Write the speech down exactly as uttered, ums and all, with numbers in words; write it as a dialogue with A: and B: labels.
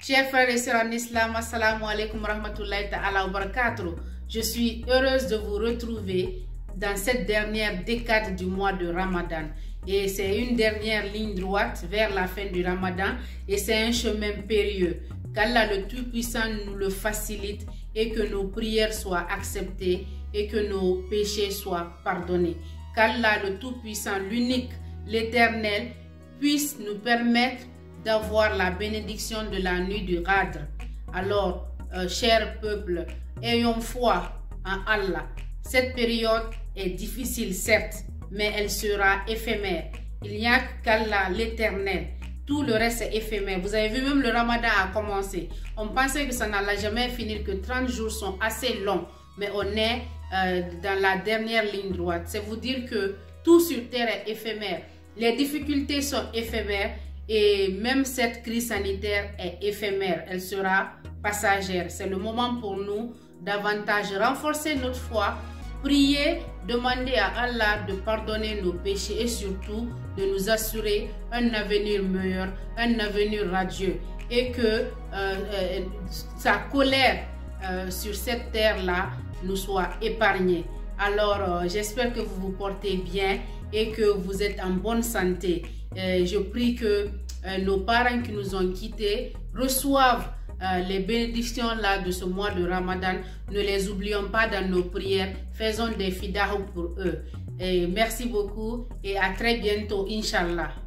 A: Chers frères et sœurs en islam, assalamu alaikum wa rahmatullahi ta'ala wa barakatuh. Je suis heureuse de vous retrouver dans cette dernière décade du mois de Ramadan. Et c'est une dernière ligne droite vers la fin du Ramadan et c'est un chemin périlleux. Qu'Allah le Tout-Puissant nous le facilite et que nos prières soient acceptées et que nos péchés soient pardonnés. Qu'Allah le Tout-Puissant, l'unique, l'Éternel, puisse nous permettre d'avoir la bénédiction de la nuit du Qadr. Alors, euh, cher peuple, ayons foi en Allah. Cette période est difficile, certes, mais elle sera éphémère. Il n'y a qu'Allah, l'Éternel. Tout le reste est éphémère. Vous avez vu, même le Ramadan a commencé. On pensait que ça n'allait jamais finir, que trente jours sont assez longs. Mais on est euh, dans la dernière ligne droite. C'est vous dire que tout sur terre est éphémère. Les difficultés sont éphémères. Et même cette crise sanitaire est éphémère, elle sera passagère. C'est le moment pour nous davantage renforcer notre foi, prier, demander à Allah de pardonner nos péchés et surtout de nous assurer un avenir meilleur, un avenir radieux. Et que euh, euh, sa colère euh, sur cette terre-là nous soit épargnée. Alors euh, j'espère que vous vous portez bien et que vous êtes en bonne santé. Euh, je prie que euh, nos parents qui nous ont quittés reçoivent euh, les bénédictions là de ce mois de Ramadan. Ne les oublions pas dans nos prières. Faisons des fidahu pour eux. Et merci beaucoup et à très bientôt, Inch'Allah.